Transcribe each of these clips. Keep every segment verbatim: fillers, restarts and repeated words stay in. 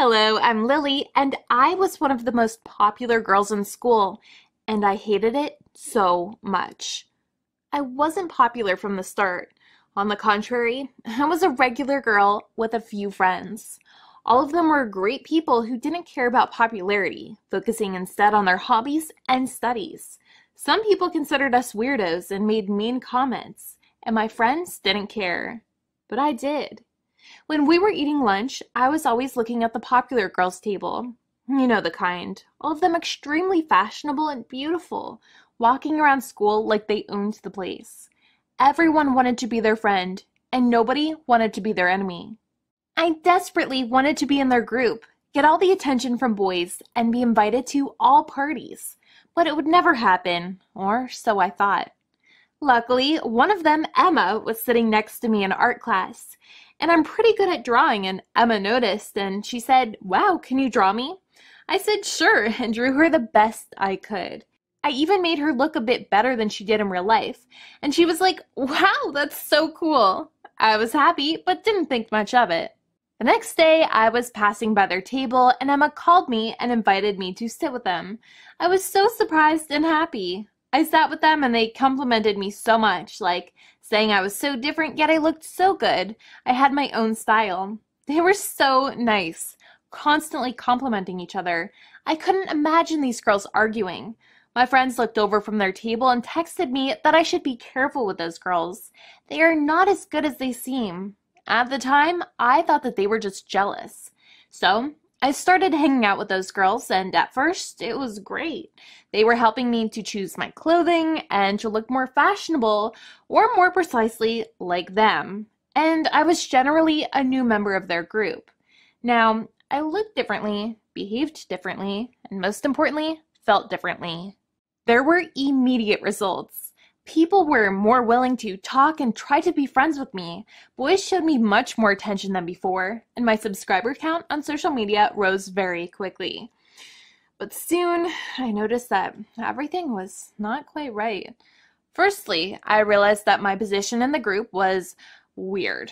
Hello, I'm Lily, and I was one of the most popular girls in school, and I hated it so much. I wasn't popular from the start. On the contrary, I was a regular girl with a few friends. All of them were great people who didn't care about popularity, focusing instead on their hobbies and studies. Some people considered us weirdos and made mean comments, and my friends didn't care. But I did. When we were eating lunch, I was always looking at the popular girls' table. You know the kind. All of them extremely fashionable and beautiful, walking around school like they owned the place. Everyone wanted to be their friend, and nobody wanted to be their enemy. I desperately wanted to be in their group, get all the attention from boys, and be invited to all parties. But it would never happen, or so I thought. Luckily, one of them, Emma, was sitting next to me in art class. And I'm pretty good at drawing, and Emma noticed, and she said, "Wow, can you draw me?" I said sure, and drew her the best I could. I even made her look a bit better than she did in real life, and she was like, "Wow, that's so cool." I was happy, but didn't think much of it. The next day, I was passing by their table, and Emma called me and invited me to sit with them. I was so surprised and happy. I sat with them, and they complimented me so much, like saying I was so different, yet I looked so good. I had my own style. They were so nice, constantly complimenting each other. I couldn't imagine these girls arguing. My friends looked over from their table and texted me that I should be careful with those girls. They are not as good as they seem. At the time, I thought that they were just jealous. So I started hanging out with those girls, and at first, it was great. They were helping me to choose my clothing and to look more fashionable, or more precisely, like them. And I was generally a new member of their group. Now, I looked differently, behaved differently, and most importantly, felt differently. There were immediate results. People were more willing to talk and try to be friends with me. Boys showed me much more attention than before, and my subscriber count on social media rose very quickly. But soon, I noticed that everything was not quite right. Firstly, I realized that my position in the group was weird.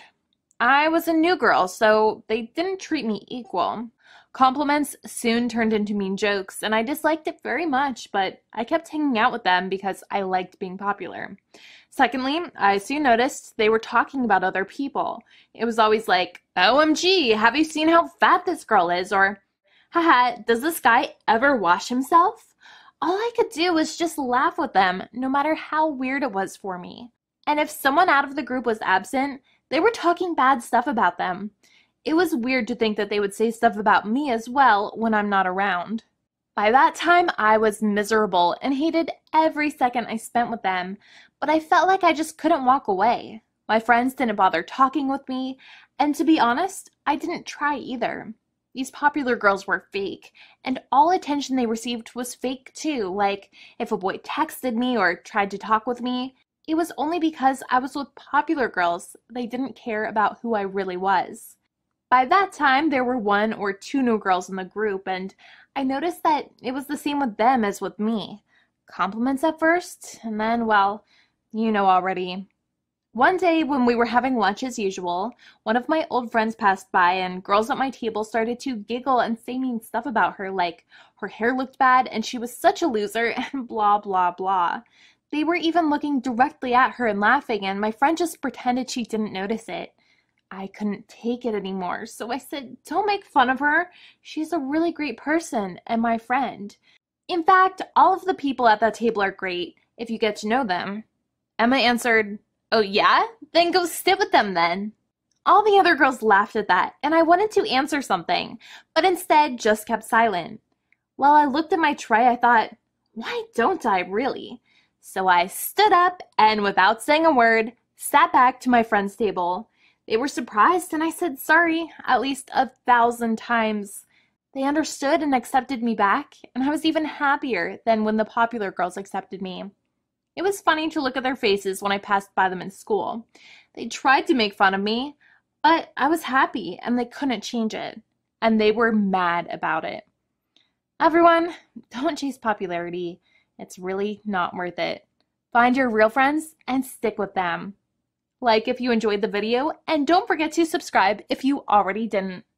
I was a new girl, so they didn't treat me equal. Compliments soon turned into mean jokes, and I disliked it very much, but I kept hanging out with them because I liked being popular. Secondly, I soon noticed they were talking about other people. It was always like, "O M G, have you seen how fat this girl is?" Or, "Haha, does this guy ever wash himself?" All I could do was just laugh with them, no matter how weird it was for me. And if someone out of the group was absent, they were talking bad stuff about them. It was weird to think that they would say stuff about me as well when I'm not around. By that time, I was miserable and hated every second I spent with them, but I felt like I just couldn't walk away. My friends didn't bother talking with me, and to be honest, I didn't try either. These popular girls were fake, and all attention they received was fake too, like if a boy texted me or tried to talk with me, it was only because I was with popular girls. They didn't care about who I really was. By that time, there were one or two new girls in the group, and I noticed that it was the same with them as with me. Compliments at first, and then, well, you know already. One day, when we were having lunch as usual, one of my old friends passed by, and girls at my table started to giggle and say mean stuff about her, like her hair looked bad, and she was such a loser, and blah, blah, blah. They were even looking directly at her and laughing, and my friend just pretended she didn't notice it. I couldn't take it anymore, so I said, "Don't make fun of her. She's a really great person and my friend. In fact, all of the people at that table are great if you get to know them." Emma answered, "Oh yeah? Then go sit with them then." All the other girls laughed at that, and I wanted to answer something, but instead just kept silent. While I looked at my tray, I thought, why don't I really? So I stood up and, without saying a word, sat back to my friend's table. They were surprised, and I said sorry at least a thousand times. They understood and accepted me back, and I was even happier than when the popular girls accepted me. It was funny to look at their faces when I passed by them in school. They tried to make fun of me, but I was happy, and they couldn't change it, and they were mad about it. Everyone, don't chase popularity. It's really not worth it. Find your real friends and stick with them. Like if you enjoyed the video, and don't forget to subscribe if you already didn't.